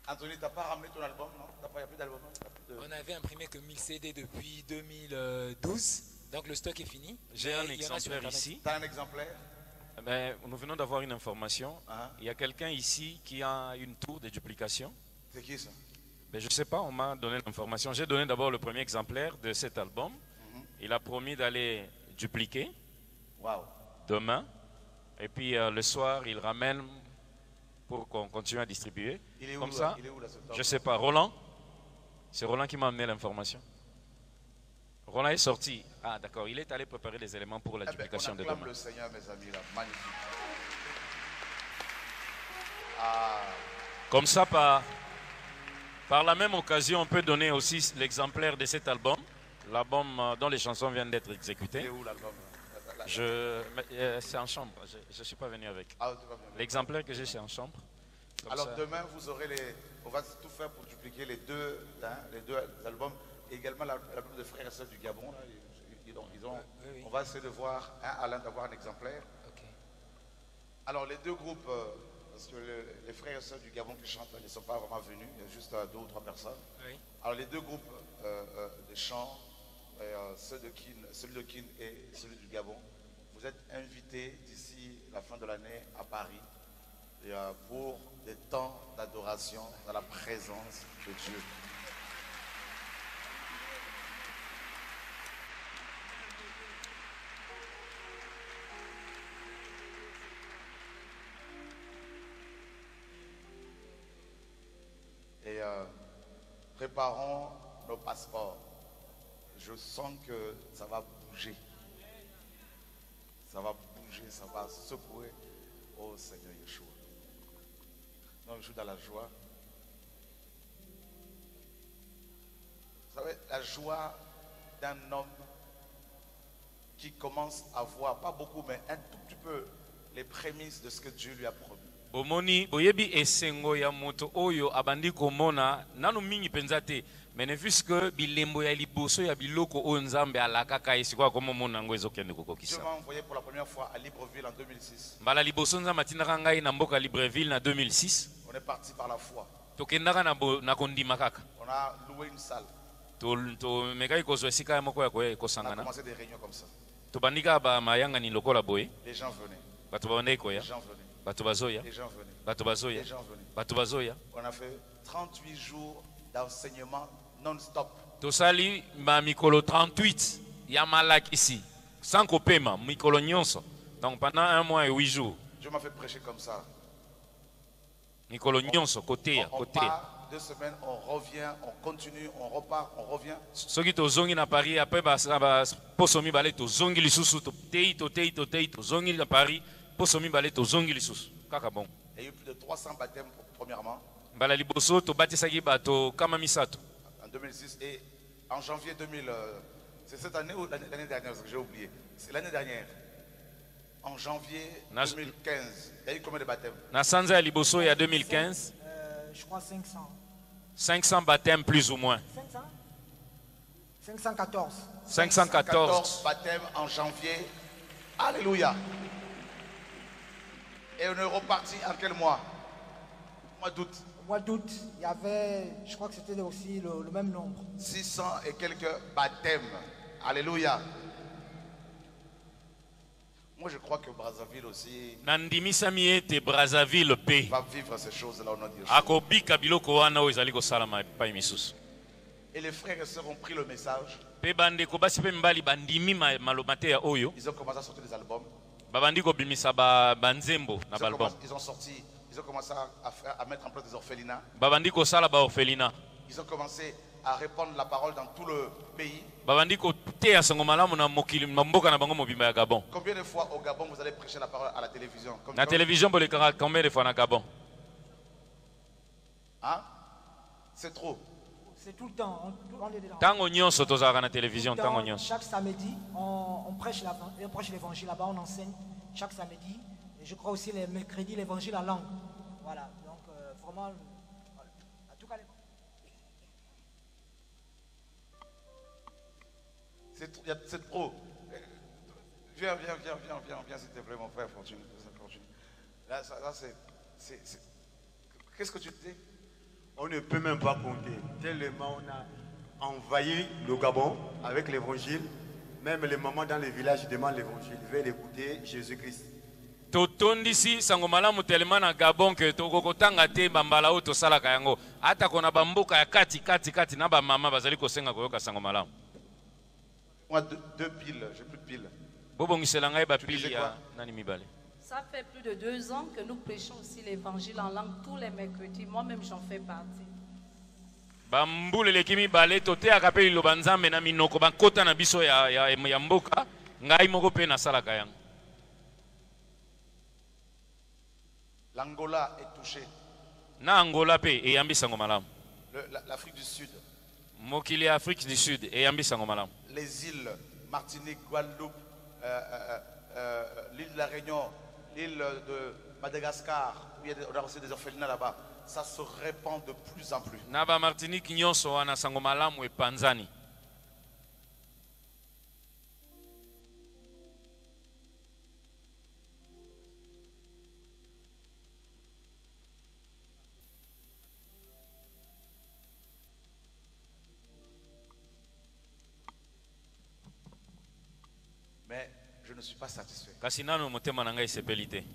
Anthony, t'as pas ramené ton album, non? Il n'y a plus d'album, non? On avait imprimé que 1000 CD depuis 2012, donc le stock est fini. J'ai un Il y en a sur exemplaire Internet. ici. T'as un exemplaire? Mais nous venons d'avoir une information. Hein? Il y a quelqu'un ici qui a une tour de duplication. C'est qui ça? Mais je ne sais pas, on m'a donné l'information. J'ai donné d'abord le premier exemplaire de cet album. Il a promis d'aller dupliquer Waouh. demain. Et puis le soir, il ramène pour qu'on continue à distribuer. Il est où, Comme ça, il est où là, cet je homme? ne sais pas. Roland, c'est Roland qui m'a amené l'information. Roland est sorti. Ah d'accord, il est allé préparer les éléments pour la duplication on de acclame demain. le Seigneur, mes amis, là. Magnifique. Ah. Comme ça, par la même occasion, on peut donner aussi l'exemplaire de cet album. L'album dont les chansons viennent d'être Il exécutées. est où l'album? C'est en chambre, je ne suis pas venu avec. Ah, tu vas bien. L'exemplaire que j'ai, c'est en chambre. Comme Alors ça. demain, vous aurez les. On va tout faire pour dupliquer les deux albums. Et également l'album de frères et sœurs du Gabon. Là, oui. On va essayer de voir, Alain, d'avoir un exemplaire. Ok. Alors les deux groupes, parce que les frères et sœurs du Gabon qui chantent, ils ne sont pas vraiment venus. Il y a juste deux ou trois personnes. Oui. Alors les deux groupes de chants, celui de Kin et celui du Gabon, vous êtes invités d'ici la fin de l'année à Paris pour des temps d'adoration dans la présence de Dieu. Et préparons nos passeports. Je sens que ça va bouger. Ça va bouger, ça va secouer. Oh Seigneur Yeshua. Donc je suis dans la joie. Vous savez, la joie d'un homme qui commence à voir, pas beaucoup, mais un tout petit peu, les prémices de ce que Dieu lui a promis. Bomoni boyebi esengo ya moto oyo abandi komona nanu mingi penza te mais ne fût-ce que bilembo ya liboso ya biloko oyo nzambe alakaka esiko akomomona yango ezokende Dieu kokokisa m'a envoyé pour la première fois à Libreville en 2006. mbala liboso nzambe atindaka ngai na mboka Libreville na 2006 On est parti par la foi. tokendaka na kondima kaka On a loué une salle. tomekaki kozwa esika moko ya On a kosangana commencé des réunions comme ça. tobandika bamayangani lokola boye Les gens venaient. bato babandaki Les koya gens venaient. bato bazoya Les gens venaient. bato bazoya Les gens venaient. bato bazoya On a fait 38 jours d'enseignement non-stop. tosali mikolo 38 ya malakisi sans kopema mikolo nyonso donc pendant 1 mois et 8 jours Dieu m'a fait prêcher comme ça. mikolo nyonso koteya On koteya part 2 semaines, on revient, on continue, on repart, on revient. soki tozongi na Paris apres poso mibale tozongi lisusu toteyi tozongi na Paris poso mibale tozongi lisusu kaka bon Il y a eu plus de 300 baptêmes premièrement mbala liboso tobatisaki bato kama misato en 2006 et en janvier 2000. C'est cette année ou l'année dernière, parce que j'ai oublié. C'est l'année dernière. En janvier 2015, il y a eu combien de baptêmes? na sanza ya liboso ya 2015 Je crois 500. 500 baptêmes plus ou moins 500 514. 514 baptêmes en janvier. Alléluia. Et on est reparti en quel mois? Mois d'août. Au mois d'août, il y avait, je crois que c'était aussi le même nombre. 600 et quelques baptêmes. Alléluia. Moi, je crois que Brazzaville aussi nandimisami ete Brazzaville pe va vivre ces choses-là au nom de Dieu. akobika biloko wana oyo ezali kosalama epai misusu Et les frères et sœurs ont pris le message. mpe bandeko basi mpe mibali bandimi maloba te ya oyo Ils ont commencé à sortir des albums. babandi kobimisa banzembo na balbum Ils ont commencé à mettre en place des orphelinats. babandi kosala baorphelina Ils ont commencé à répandre la parole dans tout le pays. babandi koteya sango malamu na mokili na mboka na bango mobimba ya Gabon Combien de fois au Gabon vous allez prêcher la parole à la télévision? na télévision bolekaka combien de fois na Gabon Hein? C'est trop. C'est tout le temps. On est dedans. ntango nyonso tozalaka na télévision Tout le temps, ntango nyonso chaque samedi, on prêche l'évangile là-bas, on enseigne chaque samedi. Et je crois aussi les mercredis, l'évangile en langue. Voilà. Donc, vraiment, voilà. À tout cas, C'est trop. Viens, s'il te plaît, mon frère, Fortune. Là, c'est. Qu'est-ce que tu dis? On ne peut même pas compter. Tellement on a envahi le Gabon avec l'évangile. Même les mamans dans les villages demandent l'évangile. Ils veulent écouter Jésus-Christ. totondisi sango malamu telema na Gabon ke tokokotanga te bambala oyo tosalaka yango ata kona bamboka ya kati na bamama bazali kosenga koyoka sango malamu. Moi, deux piles, j'ai plus de piles. Bobongisela ngai bapili ya quoi? nani mibale. Ça fait plus de 2 ans que nous prêchons aussi l'évangile en langue tous les mercredis. Moi-même, j'en fais partie. Bambuleleki mibale toteyaka mpe liloba nzambe na minoko bakota na biso ya mboka ngai moko mpe nasalaka yango. L'Angola est touchée. Na Angola mpe eyambi sango malamu. L'Afrique du Sud. Mokili ya Afrique du Sud eyambi sango malamu. Les îles, Martinique, Guadeloupe, l'île de la Réunion, l'île de Madagascar, où on a aussi des orphelinats là-bas. Ça se répand de plus en plus. Na ba Martinique nyonso wana sango malamu epanzani. Mais je ne suis pas satisfait. Kasi nano motema na ngai sepeli te.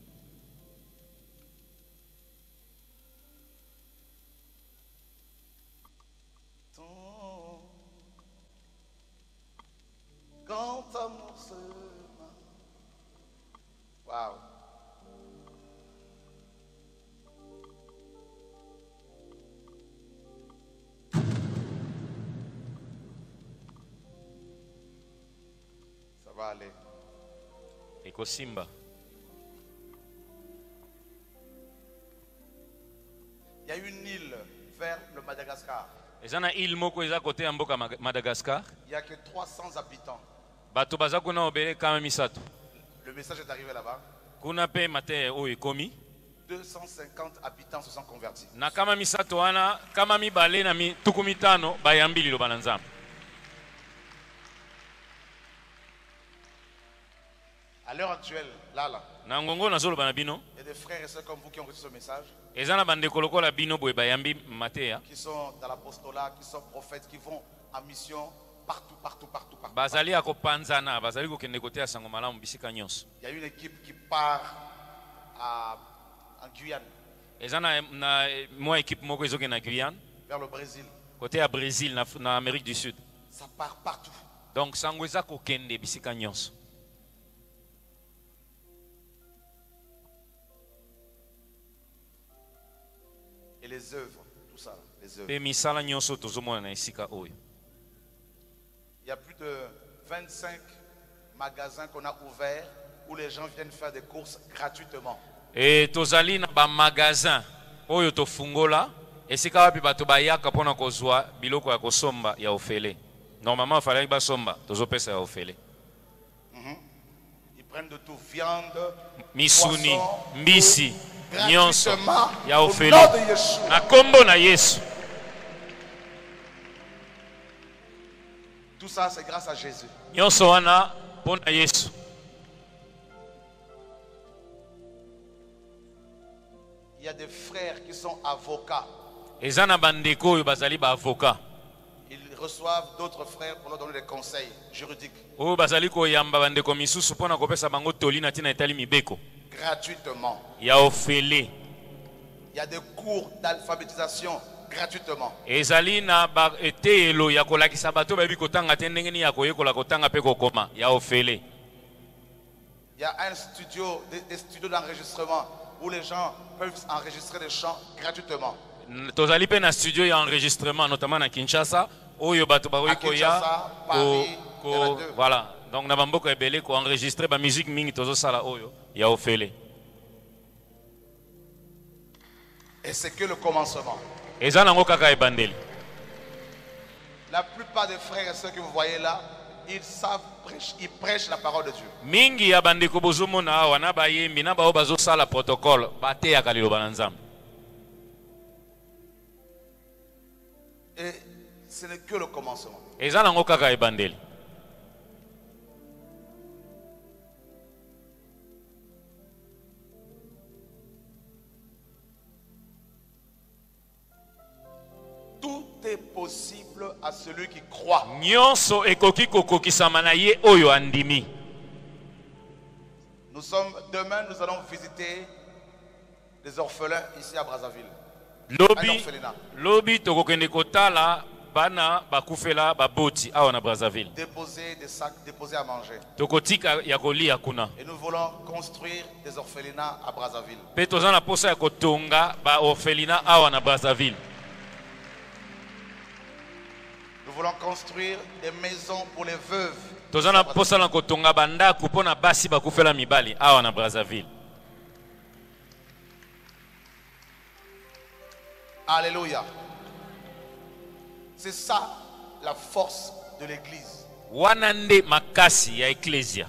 Quand amour se mat. Waouh. Ça va aller. Eko simba. Il y a une île vers le Madagascar. Ezana île moko eza kote ya mboka Madagascar. Il n'y a que 300 habitants. Bato baza kuna obele kama misato. Le message est arrivé là-bas. Kuna pe mate oyo ekomi. 250 habitants se sont convertis. Na kama misato wana kama mibale na tuku mitano bayambi liloba na Nzambe. À l'heure actuelle, là, Na ngongo nazoloba na bino. il y a des frères et sœurs comme vous qui ont reçu ce message, Ezana bandeko lokola bino boye bayambi mateya. qui sont dans l'apostolat, qui sont prophètes, qui vont en mission partout. Bazali akopanzana, bazali kokende koteya sango malamu bisika nyonso. Il y a une équipe qui part en Guyane, Ezana na moi équipe moko ezoke na Guyane, vers le Brésil. côté ya Brésil na Amérique du Sud. Ça part partout. Donc sango eza kokende bisika nyonso. Et les œuvres, tout ça, les œuvres. Pe misala nyonso tozomona na esika oyo. Il y a plus de 25 magasins qu'on a ouverts où les gens viennent faire des courses gratuitement. Et tozali na ba magasin oyo tofungola esika wapi bato bayaka pona kozwa biloko ya kosomba ya ofele. Normalement fallait ba somba tozopesa ya ofele. Ils prennent de tout, viande, Misuni, poisson, mbisi, nyonso gratuitement ya au ofele. nom de Yeshua. Na kombo na Yesu. Tout ça, c'est grâce à Jésus. Nyonso wana pona Yesu. Il y a des frères qui sont avocats. Ezana bandeko oyo bazali ba avocat. Ils reçoivent d'autres frères pour leur donner des conseils juridiques Oyo bazali koyamba bandeko misusu pona kopesa bango tolina tina etali mibeko gratuitement. ya ofele. Il y a des cours d'alphabétisation gratuitement. Ezali na ba etelo ya kolakisa bato bayebi kotanga te ndenge nini ya koyekola kotanga pe kokoma ya ofele. Il y a un studio, des studios d'enregistrement où les gens peuvent enregistrer des chants gratuitement. Tozali pe na studio ya enregistrement notamment na Kinshasa oyo bato bakoki koya Kinshasa, Paris, il y en a deux. voilà. Donc na bamboko ebele ko enregistrer ba musique mingi tozosala oyo ya ofele. Et c'est que le commencement. Eza nango kaka ebandeli. La plupart des frères et sœurs que vous voyez là, ils savent prêcher, ils prêchent la parole de Dieu. Mingi ya bandeko bozomona awa na bayembi na bao bazosala protocole bateyaka liloba na Nzambe. Et ce n'est que le commencement. Eza nango kaka ebandeli. possible à celui qui croit. nyonso ekoki kokokisama na ye oyo andimi. Demain, nous allons visiter des orphelins ici à Brazzaville. Lobi tokokende kotala bana bakufela baboti awa na Brazzaville. Déposer des sacs, déposer à manger. Tokotika ya kolia kuna. Et nous voulons construire des orphelinats à Brazzaville. Pe tozana posa ya kotonga ba orphelinat awa na Brazzaville. Nous voulons construire des maisons pour les veuves. Tozana posa na kotonga banda kupona basi bakufela mibali awa na Brazzaville. Alléluia. C'est ça la force de l'église. Wanande makasi ya ecclesia.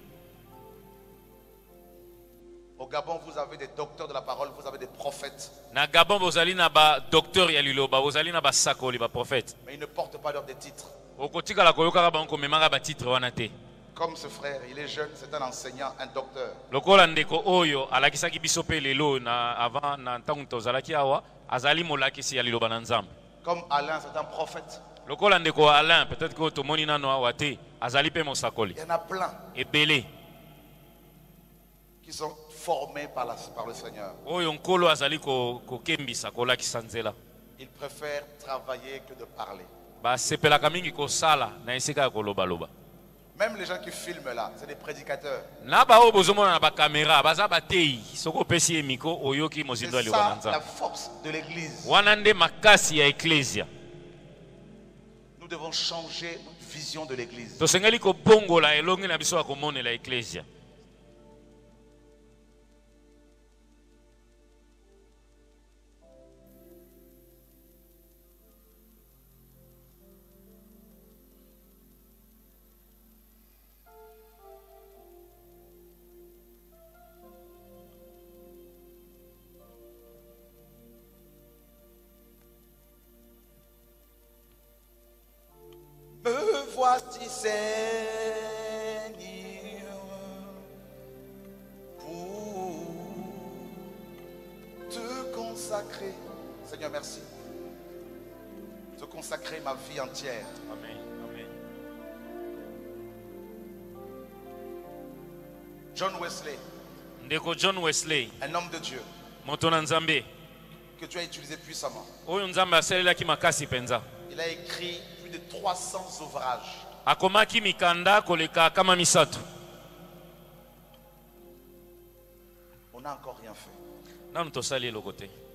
Au Gabon, vous avez des docteurs de la parole, vous avez des prophètes. Na Gabon bozali na ba docteur ya liloba, bozali na ba sakoli ba prophète. Mais ils ne portent pas des titres. Okotika la koyoka ba ko memanga ba titre wana te. Comme ce frère, il est jeune, c'est un enseignant, un docteur. Lokola ndeko oyo alakisaki biso pe lelo na avant na ntango tozalaki awa azali molakisi ya liloba na Nzambe. Comme Alain, c'est un prophète. Lokola ndeko Alain, peut-être que tomoni nano awa te, azali pe mosakoli. Il y en a plein. Et belé qui sont formés par le Seigneur. Oyo nkolo azali ko kembisa kolakisa nzela. Ils préfèrent travailler que de parler. Ba sepelaka mingi ko sala na esika ya koloba loba. Même les gens qui filment là, c'est des prédicateurs. C'est ça la force de l'église. Nous devons changer notre vision de l'église. Me voici, Seigneur, pour te consacrer. Seigneur, merci. Te consacrer ma vie entière. Amen. Amen. John Wesley, Ndeko John Wesley, un homme de Dieu, que tu as utilisé puissamment. Il a écrit plus de 300 ouvrages. On n'a encore rien fait.